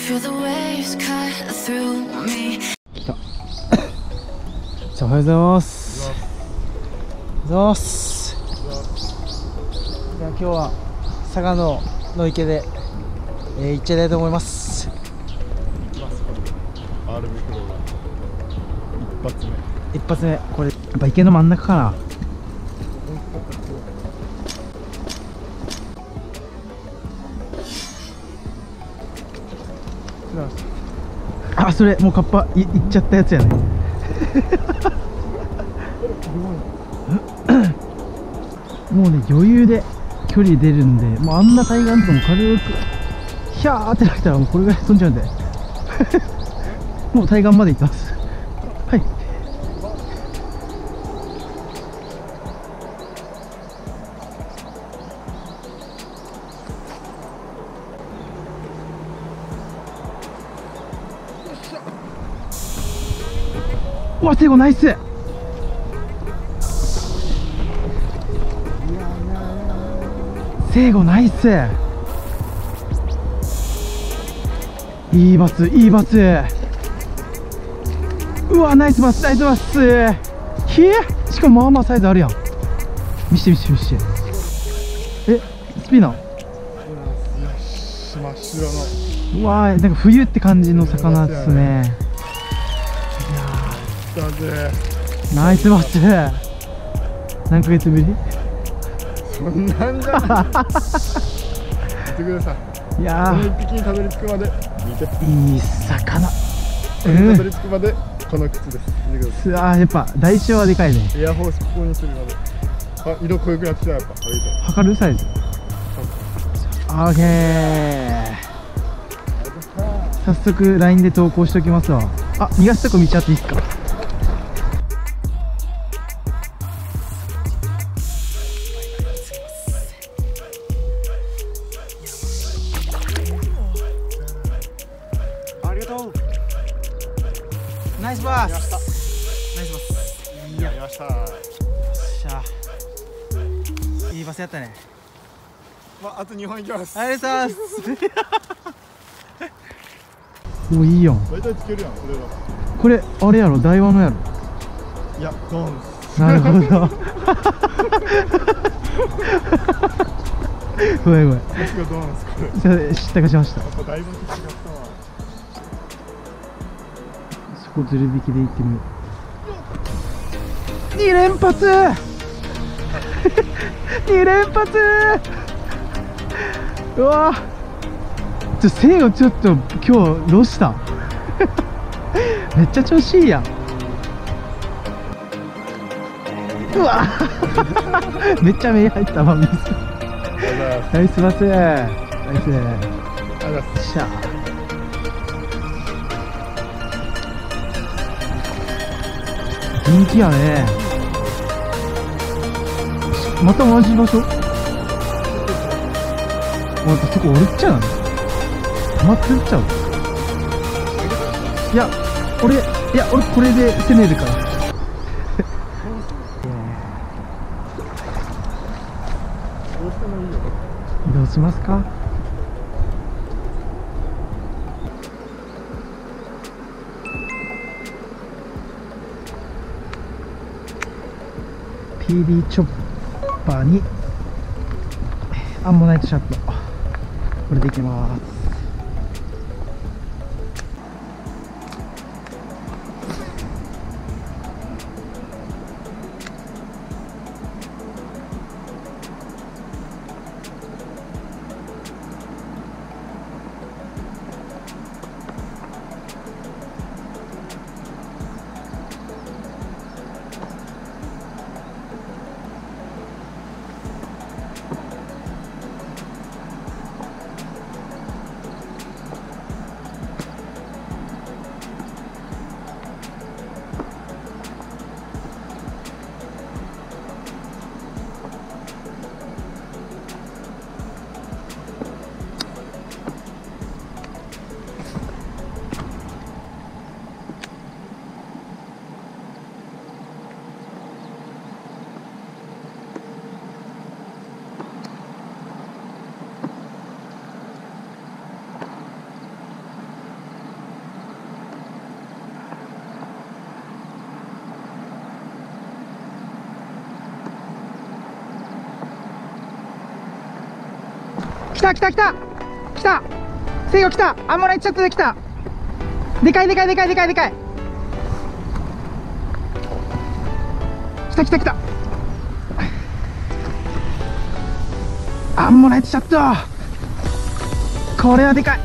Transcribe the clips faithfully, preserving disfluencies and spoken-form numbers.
Feel the waves cut through me. 来た。じゃあおはようございます。おはようございます。じゃあ今日は佐賀の野池で、えー、行っちゃいたいと思います。 アールビー プロが一発目。 一発目、これやっぱ池の真ん中かな。あ、それもうカッパいいっちゃったやつやね。もうね余裕で距離出るんで、もうあんな対岸とも軽くヒャーってなったらもうこれぐらい飛んじゃうんでもう対岸まで行ってます。はい。うわ、セゴナイス。セゴナイス。いいバス、いいバス。うわ、ナイスバス、ナイスバス。ひえ、しかもまあまあサイズあるやん。見して見して見して。え、スピナー。 真っ白の。 うわー、なんか冬って感じの魚ですね。 来たぜ。 ナイスバス。何ヶ月ぶり？ そんなんじゃない。見てください。 いやこの一匹にたどり着くまで見て。 ー、いい魚。 これにたどり着くまでこの靴です。見てください。 うわー、やっぱ代償はでかいね。 エアホースここにするまで。あ、色濃くなってきたやっぱ。歩いて。 測るサイズ。オッケー。早速 ライン で投稿しておきますわ。あ、逃がすとこ見ちゃっていいっすか？ありがとう。ナイスバース。ナイスバス。 やりました。 よっしゃ。いいバスやったね。 まあ、あとにほんいきます。 ありがとうございます。お、いいやん。 大体つけるやん、これは。 これあれやろ、台湾のやろ。 いや、ドンス。 なるほど。ごめんごめん。 さすがドンス、これ。 知ったかしました。 やっぱだいぶ違ったわ。 そこずる引きでいってみよう。に連発に連発。うわちょセイをちょっと今日ロしためっちゃ調子いいやん。うわめっちゃ目入ったわ。水ナイスバス。ナイス。しゃ人気やね。また同じ場所。またそこ折れっちゃうの。止まってっちゃう。いや俺いや俺これで攻めるから移動しますか。ピーディー チョッパーにアンモナイトシャット、これでいきます。 た来た来た来た、セイゴ来た、アンモナイトシャットで来た。でかいでかいでかいでかいでかい、来た来た来た、アンモナイトシャット、これはでかい。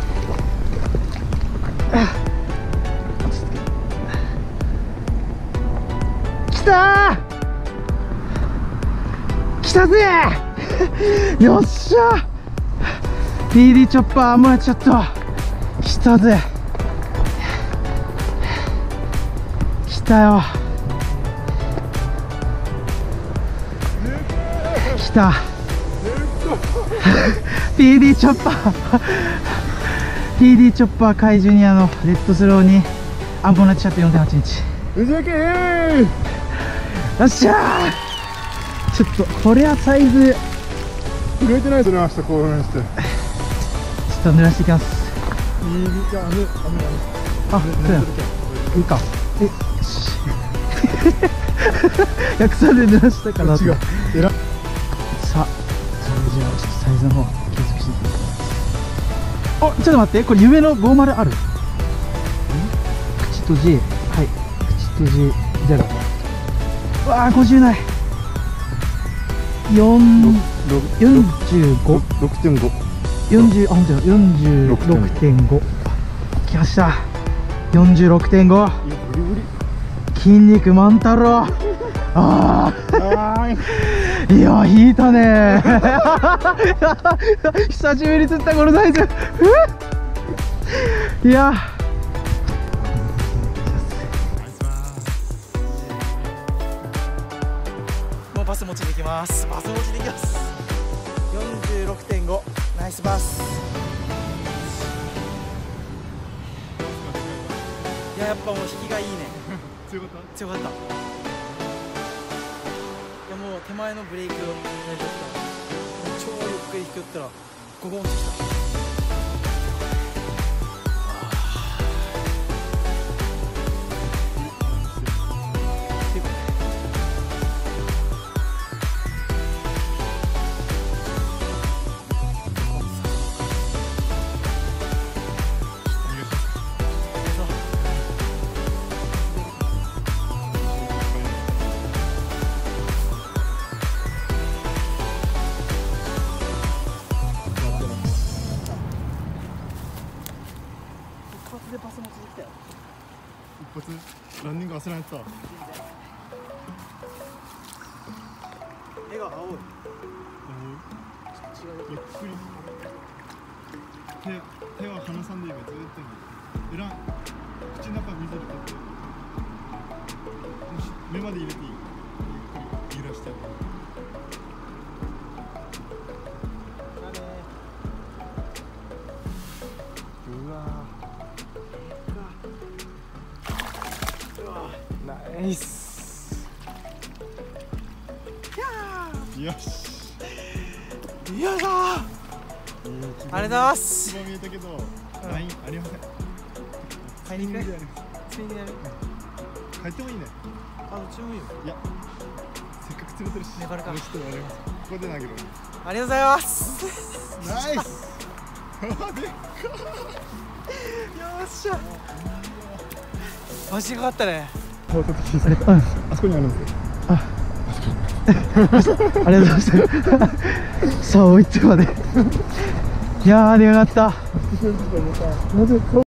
来たー、来たぜよっしゃ、 ピーディー チョッパーアンモナイトシャット来たぜ、来たよ、来たピーディー チョッパーピーディー チョッパー怪ジュニアのレッドスローにアンモナイトシャット よんてんはち インチ、 うじゃけー、 よっしゃー、ちょっとこれはサイズ震えてないそれ明日こうして。 ちょっと濡らしていきます。 いいじゃん、あのあ、そうや、いいか、え、よしひゃくさんで濡らしたかなと。 違う、えら。 さあ、それじゃあちょっとサイズの方計測していきます。あ、ちょっと待って、これ夢のごじゅうある？口と G、 はい、口と G ゼロ。うわー、ごじゅうない。よん、よんじゅうご、 ろくてんご、 よんじゅう、あ、ほんとだ、よんじゅうろくてんご。きました。よんじゅうろくてんご。 いやブリブリ、 筋肉万太郎。あはーい、 あ、いや、引いたねー久しぶりに釣ったこのサイズいや、もうバス持ちでいきます。バス持ちでいきます。 よんじゅうろくてんご、ナイスバス。いや、やっぱもう引きがいいね。 強かった。 強かった。いや、もう手前のブレーキを大丈夫だったら超ゆっくり引き寄ったらゴゴンってきた。一発でパス持ちできたよ。 一発ランニング焦られてた。 絵が青い。 ゆっくり手手は離さんでいいからずっとえらん、口の中水入れて目まで入れていい、ゆっくり揺らして。うわナイス。 よし、 よいしょー。ありがとうございます。 一番見えたけど、ラインありません。 買いに行く？ ス釣りになる？ 帰ってもいいね。 あ、どっちもいいよ。 いや、せっかく釣れてるし、 ね、これか。 もうちょっとやります。ここで投げる。 ありがとうございます。 ナイス。でっか。 よっしゃ。マジでかかったね。 あそこにあるんですよ。 ありがとうございました。さあ、追いつくまで。いやー、ありがとうございました。